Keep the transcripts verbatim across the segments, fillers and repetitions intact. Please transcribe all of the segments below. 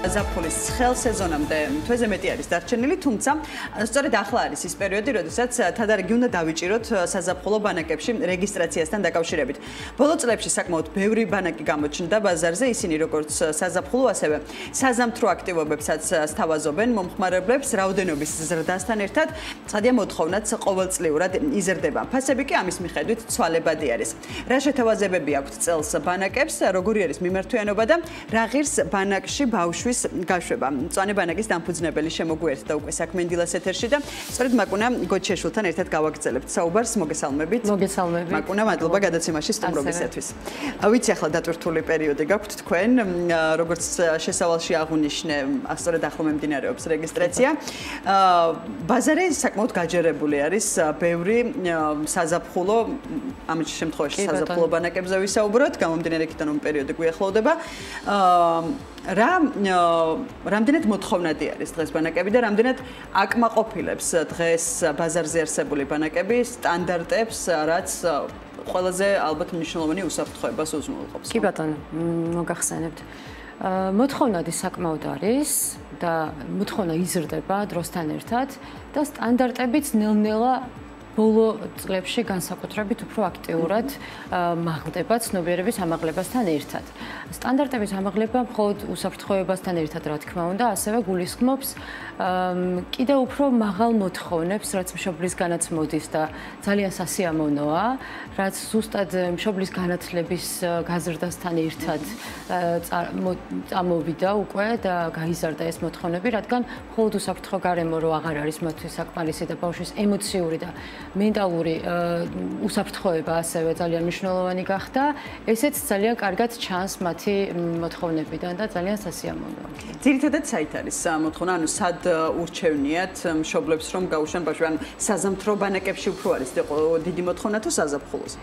ზაფხულის ცხელ სეზონამდე თვეზე მეტი არის დარჩენილი, თუმცა სწორედ ახლა არის ის პერიოდი, როდესაც თადარიგი უნდა დავიჭიროთ საზაფხულო ბანაკებში რეგისტრაციასთან დაკავშირებით. ბოლო წლებში საკმაოდ ბევრი ბანაკი გამოჩნდა ბაზარზე, ისინი როგორც საზაფხულო, ასევე საზამთრო აქტივობებსაც სთავაზობენ მომხმარებლებს რაოდენობის ზრდასთან ერთად, ცხადია მოთხოვნაც ყოველწლიურად იზრდება. ფასები კი ამის მიხედვით ცვალებადი არის. რა შეთავაზებები აქვთ წელს ბანაკებს, როგორი არის მიმართვიანობა და რა ღირს ბანაკში ბავშვის გაშვება. მწვანე ბანაკის დამფუძნებელი შემოგვიერთდა უკვე საქმენდილას ეთერში და სწორედ მაკუნა გოჩეშვილთან ერთად გავაგრძელებთ საუბარს. მოგესალმებით. მოგესალმებით. მაკუნა, მადლობა გადაცემაში სტუმრობისათვის. ვიცი, ახლა დატვირთული პერიოდი გაქვთ თქვენ, როგორც შესავალში აღუნიშნე, სწორედ ახლა მიმდინარეობს რეგისტრაცია. ბაზარი საკმაოდ გაჯერებული არის, ბევრი საზაფხულო, ამ შემთხვევაში საზაფხულო ბანაკებზე ვისაუბროთ, გამომდინარე იქიდან რომ პერიოდი გვიახლოვდება. რა რამდენად მოთხოვნადი არის დღეს ბანაკები და რამდენად აკმაყოფილებს დღეს ბაზარზე არსებული ბანაკები სტანდარტებს, რაც ყველაზე ალბათ მნიშვნელოვანი უსაფრთხოებას უზრუნველყოფს. კი ბატონო, მოგახსენებთ. მოთხოვნადი საკმაოდ არის და მოთხოვნა იზრდება დროსთან ერთად და სტანდარტებიც ნელ-ნელა ბოლო წლებში განსაკუთრებით უფრო აქტიურად მაღლდება ცნობიერების ამაღლებასთან ერთად. სტანდარტების ამაღლება მხოლოდ უსაფრთხოებასთან ერთად, რა თქმა უნდა, ასევე გულისხმობს კიდევ უფრო მაღალ მოთხოვნებს, რაც მშობლისგანაც მოდის და ძალიან სასიამოვნოა, რაც ზუსტად მშობლის განათლების გაზრდასთან ერთად წამოვიდა უკვე და გაიზარდა ეს მოთხოვნები, რადგან მხოლოდ უსაფრთხო გარემო რო აღარ არის მათთვის საკმარისი და ბავშვის ემოციური და მენტალური უსაფრთხოება ასევე ძალიან მნიშვნელოვანი გახდა. ესეც ძალიან კარგად ჩანს მათი მოთხოვნებიდან და ძალიან სასიამოვნოა. ძირითადად საით არის მოთხოვნა, ანუ სად ურჩევნიათ მშობლებს რომ გაუშვან ბავშვი, ანუ საზამთრო ბანაკებში უფრო არის დიდი მოთხოვნა თუ საზაფხულოს?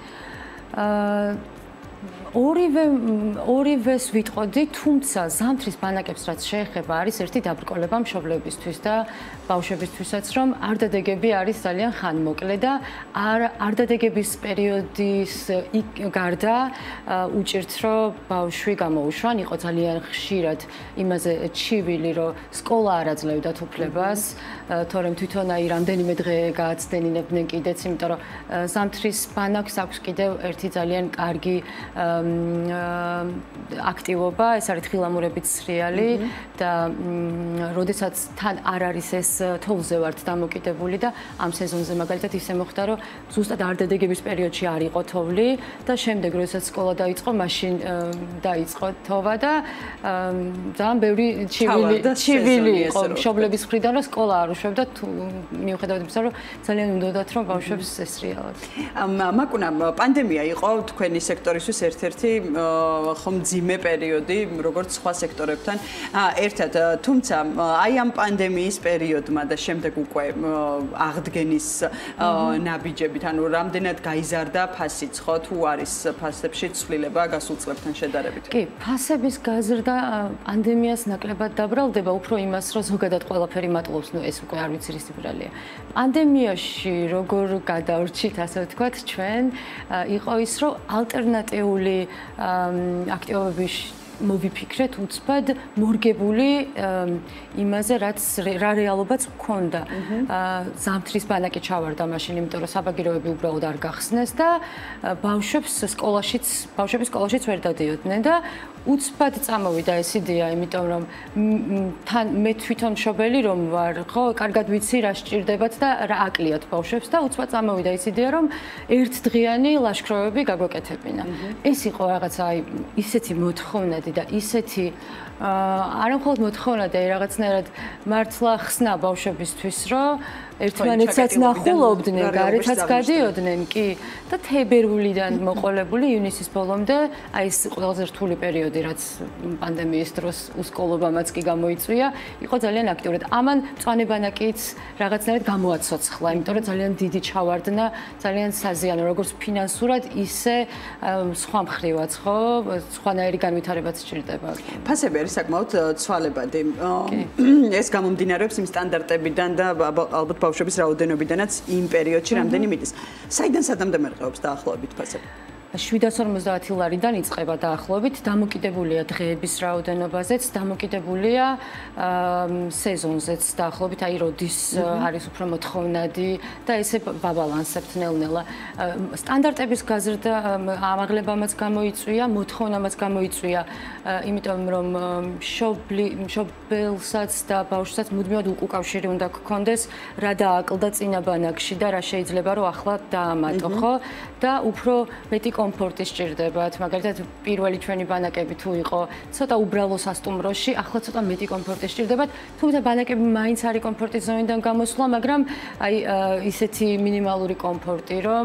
ორივე ორივეს ვიტყოდი, თუმცა ზამთრის ბანაკებს რაც შეეხება, არის ერთი დაბრკოლება მშობლებისთვის და ბავშვებისთვისაც, რომ არ დადეგები არის ძალიან ხანმოკლე და არ არ დადეგების პერიოდის გარდა უჭირთ, რომ ბავშვი გამოუშვან, იყო ძალიან ხშირად იმაზე ჩივილი, რომ სკოლა არ აძლევდათ უფლებას, თორემ თვითონ აი რამდენიმე დღე გააცდენინებდნენ კიდეც, იმიტომ რომ ზამთრის ბანაკს აქვს კიდევ ერთი ძალიან კარგი აქტივობა, ეს არის თხილამურებით სრიალი და როდესაც თან არ არის ეს თოვლზე ვართ დამოკიდებული და ამ სეზონზე მაგალითად ისე მოხდა, რომ ზუსტად არ დადეგების პერიოდში არ იყო თოვლი და შემდეგ როდესაც სკოლა დაიწყო, მაშინ დაიწყო თოვა და ძალიან ბევრი ჩივილი ჩივილი იყო მშობლების მხრიდან, რომ სკოლა არ უშვებდა, მიუხედავად იმისა, რომ ძალიან უნდათ რომ ბავშვებს ესრიალათ. მაკუნა, პანდემია იყო თქვენი სექტორისთვის ერთ-ერთი ხომ ძიმე პერიოდი, როგორც სხვა სექტორებთან ერთად. თუმცა აი ამ პანდემიის პერიოდმა და შემდეგ უკვე აღდგენის ნაბიჯებით, ანუ რამდენად გაიზარდა ფასი, ხო, თუ არის ფასებში ცვლილება გასულ წლებთან შედარებით? კი, ფასების გაზრდა პანდემიას ნაკლებად დაბრალდება, უფრო იმას, რომ ზოგადად ყველაფერი მატლობს, ნუ ეს უკვე არ ვიცი რის სიბრალეა. პანდემიაში როგორ გადავრჩით, ასე ვთქვათ, ჩვენ იყო ის, რომ ალტერნატიული აქტივობების მოვიფიქრეთ უცბად მორგებული იმაზე, რაც რა რეალობაც მქონდა. ზამთრის ბანაკი ჩავარდა მაშინ, იმიტომ რომ საბაგიროები უბრალოდ არ გახსნეს და ბავშვებს სკოლაშიც, ბავშვები სკოლაშიც ვერ დადიოდნენ და უცბად წამოვიდა ეს იდეა, იმიტომ რომ თან მე თვითონ მშობელი რომ ვარ, ხო, კარგად ვიცი რა სჭირდებათ და რა აკლიათ ბავშვებს და უცბად წამოვიდა ეს იდეა, რომ ერთდღიანი ლაშქრობები გაგვეკეთებინა. ეს იყო რაღაცა აი ისეთი მოთხოვნადი და ისეთი არა მხოლოდ მოთხოვნადი, აი რაღაცნაირად მართლა ხსნა ბავშვებისთვის, რომ ერთმანეთსაც ნახულობდნენ, გარეთაც გადიოდნენ, კი და თებერვლიდან მოყოლებული ივნისის ბოლომდე, აი ეს ყველაზე რთული პერიოდი, რაც პანდემიის დროს უსკოლობამაც კი გამოიწვია, იყო ძალიან აქტიურად. ამან მწვანე ბანაკიც რაღაცნაირად გამოაცოცხლა, იმიტომ რომ ძალიან დიდი ჩავარდნა, ძალიან საზიანო, როგორც ფინანსურად, ისე სხვა მხრივაც, ხო, სხვანაირი განვითარებაც სჭირდება. ფასები არის საკმაოდ ცვალებადი. ეს გამომდინარეობს იმ სტანდარტებიდან და ალბათ ბავშვების რაოდენობიდანაც იმ პერიოდში რამდენი მიდის. საიდან სადამდე მერყეობს დაახლოებით ფასები? შვიდას ორმოცდაათი ლარიდან იწყება დაახლოებით, დამოკიდებულია დღეების რაოდენობაზეც, დამოკიდებულია სეზონზეც, დაახლოებით აი როდის არის უფრო მოთხოვნადი და ესე ბაბალანსებთ ნელ-ნელა. სტანდარტების გაზრდა ამაღლებამაც გამოიწვია, მოთხოვნამაც გამოიწვია, იმიტომ რომ მშობელსაც და ბავშვსაც მუდმივად უკავშირი უნდა გქონდეს, რა დააკლდა წინა ბანაკში და რა შეიძლება რომ ახლა დაამატო, ხო? და უფრო მეტი კომფორტი სჭირდებათ. მაგალითად, პირველი ჩვენი ბანაკები თუ იყო ცოტა უბრალო სასტუმროში, ახლა ცოტა მეტი კომფორტი სჭირდებათ. თუმცა ბანაკები მაინც არის კომფორტის ზონიდან გამოსვლა, მაგრამ აი ისეთი მინიმალური კომფორტი, რომ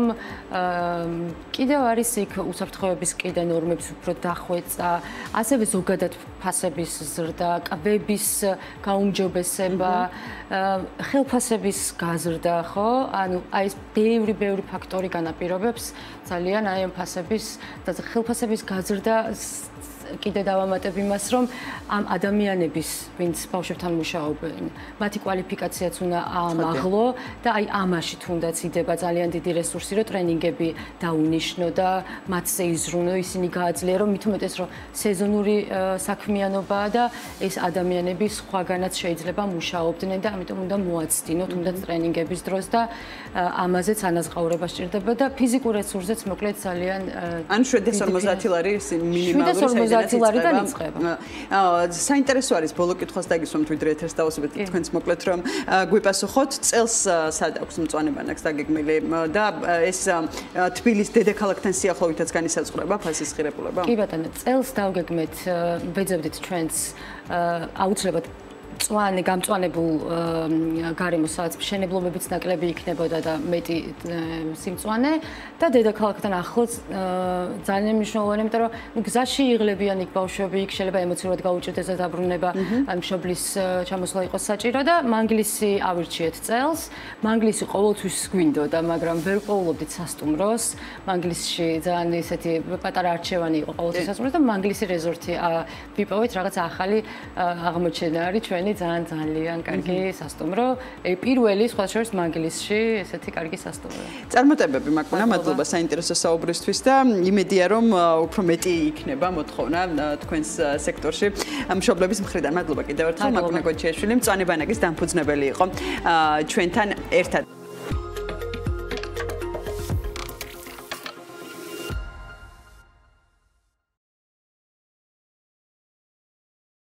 კიდევ არის იქ უსაფრთხოების კიდე ნორმების უფრო დახვეწა, ასევე ზოგადად ფასების ზრდა, კვების გაუმჯობესება, ხელფასების გაზრდა, ხო? ანუ აი ეს ბევრი ბევრი ფაქტორი განაპირობებს ძალიან აი ამ ფასების და ხელფასების გაზრდა კიდე დავამატებ იმას, რომ ამ ადამიანების, ვინც ბავშვებთან მუშაობენ, მათი კვალიფიკაციაც უნდა აამაღლო და აი ამაში თუნდაც იდება ძალიან დიდი რესურსი, რომ ტრენინგები დაუნიშნო და მათზე იზრუნო, ისინი გააძლიერო, მით უმეტეს რომ სეზონური საქმიანობაა და ეს ადამიანები სხვაგანაც შეიძლება მუშაობდნენ და ამიტომ უნდა მოაცდინო თუნდაც ტრენინგების დროს და ამაზეც ანაზღაურება სჭირდება და ფიზიკურ რესურსზეც მოკლედ ძალიან ან შვიდას ორმოცდაათი ლარი მინიმალური ლარიდან იწყება. საინტერესო არის ბოლო კითხვას დაგისვამთ ვიდრე ეთერს დავასვეთ თქვენს მოკლედ რომ გვიპასუხოთ წელს სად აქვს მწვანე ბანაკს დაგეგმილი და ეს თბილისის დედაქალაქთან სიახლოვითაც განისაზღვრება ფასის ღირებულება? კი ბატონო, წელს დავგეგმეთ, ვეძებდით ჩვენს აუცილებლად მწვანე გამწვანებულ გარემოს, სადაც მშენებლობებიც ნაკლები იქნებოდა და მეტი სიმწვანე და დედაქალაქთან ახლოს ძალიან მნიშვნელოვანი, იმიტომ რომ გზაში იღლებიან იქ ბავშვები, იქ შეიძლება ემოციურად გაუჭირდეს და დაბრუნება, მშობლის ჩამოსვლა იყოს საჭირო და მანგლისი ავირჩიეთ წელს. მანგლისი ყოველთვის გვინდოდა, მაგრამ ვერ პოულობდით სასტუმროს. მანგლისში ძალიან ისეთი პატარა არჩევანი იყო ყოველთვის სასტუმროს და მანგლისი რეზორტი ვიპოვეთ, რაღაც ახალი აღმოჩენა არის ჩვენ ძალიან ძალიან კარგი სასტუმრო. პირველი სხვა შორის მანგლისში ესეთი კარგი სასტუმრო. წარმატებები მაკვნა, მადლობა საინტერესო საუბრისთვის და იმედია რომ უფრო მეტი იქნება მოთხოვნა თქვენს სექტორში მშობლების მხრიდან. მადლობა კიდევ ერთხელ მაკვნა გოჩიაშვილი, მწვანე ბანაკის დამფუძნებელი იყო ჩვენთან ერთად.